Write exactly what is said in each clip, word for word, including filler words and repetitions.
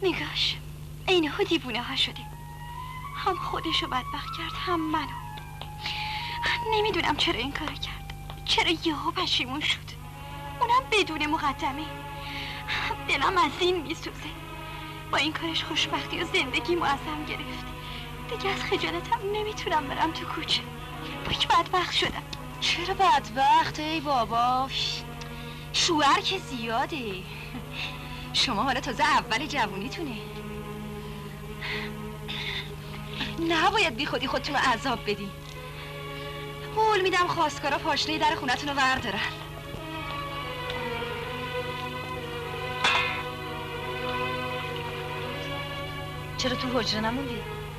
نگاش اینه ها دیوونه ها شده، هم خودشو بدبخت کرد هم منو. نمیدونم چرا این کارو کرد، چرا یهو پشیمون شد، اونم بدون مقدمه. دلم از این میسوزه. با این کارش خوشبختی و زندگی معظم گرفت. دیگه از خجالتم نمیتونم برم تو کوچه. باید بدبخت شدم. چرا بدبخت ای بابا؟ شوهر که زیاده. شما حالا تازه اول جوونیتونه. نباید بی خودی خودتون رو عذاب بدی. قول میدم خواستگارا پاشنه در خونتون رو وردارن. چرا تو حجره نموندی؟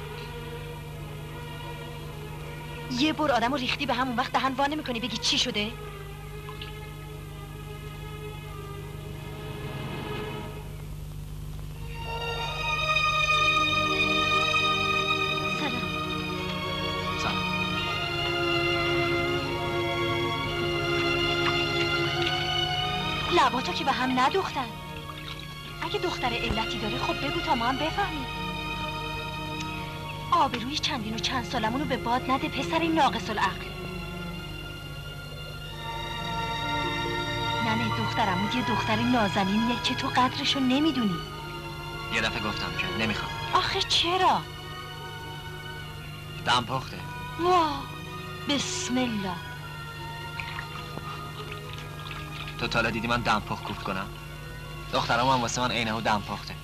یه بار آدم رو ریختی به همون وقت دهن وا نمی‌کنی بگی چی شده؟ سلام. سلام. لباتو که به هم ندوختن. اگه دختر علتی داره خب بگو تا ما هم بفهمیم. آبروی چندین و چند سالمونو به باد نده پسر این ناقص العقل. ننه دخترمون یه دختر نازنینیه که تو قدرشو نمیدونی. یه دفعه گفتم که نمیخوام. آخه چرا؟ دم پخته. واه بسم الله. تو تا حالا دیدی من دم پخت کوفت کنم؟ دخترم هم واسه من عینه و دم پخته.